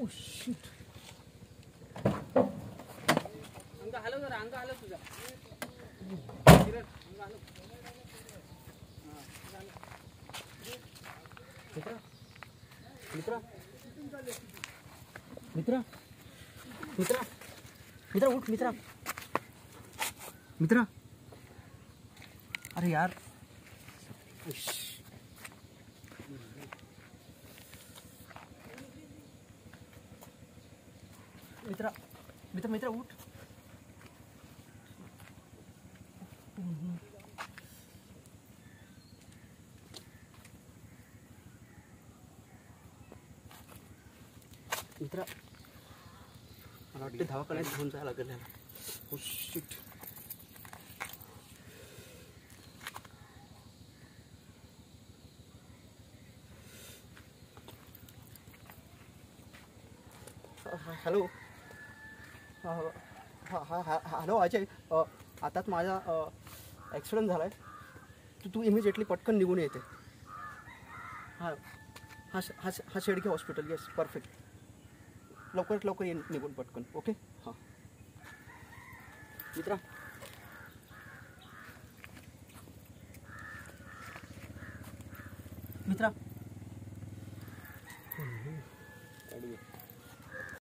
Oh shit. अंगा हलव जरा, अंगा हलव तुझा. किरण अंगा हलव. मित्रा मित्रा मित्रा मित्रा मित्रा उठ मित्रा. मित्रा अरे यार. मित्रा मित्रा मित्रा उठ. मित्रा मला वाटतं दवाखान्यात घेऊन जायला लागेल याला. Oh shit. Hello. Hello Ajay. आताच माझा ॲक्सिडेंट झाला आहे. तू इमिजिएटली पटकन निघून येते. हां हां हा शेडके हॉस्पिटल. Yes perfect. लवकरात लवकर ये निघून पटकन. ओके हां मित्रा. मित्रा